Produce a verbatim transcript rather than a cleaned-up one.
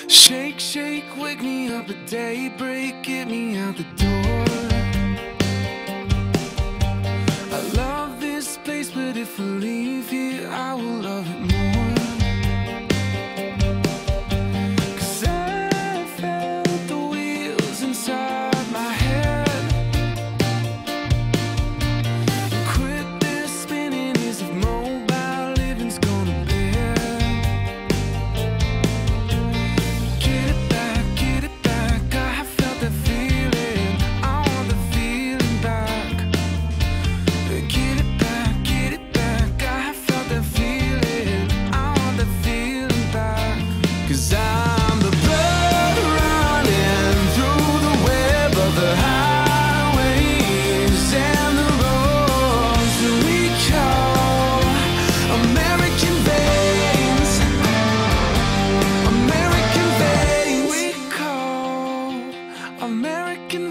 Shake, shake, wake me up at daybreak, get me out the door. I love this place, but if I leave here, I will love it more. 'Cause I felt the wheels inside my head. Quit this spinning as if mobile living's gonna bed. Get it back, get it back, I have felt that feeling, I want the feeling back. Get it back, get it back, I have felt that feeling, I want that feeling back. 'Cause I'm the blood running through the web of the highways and the roads that we call American veins. American veins we call American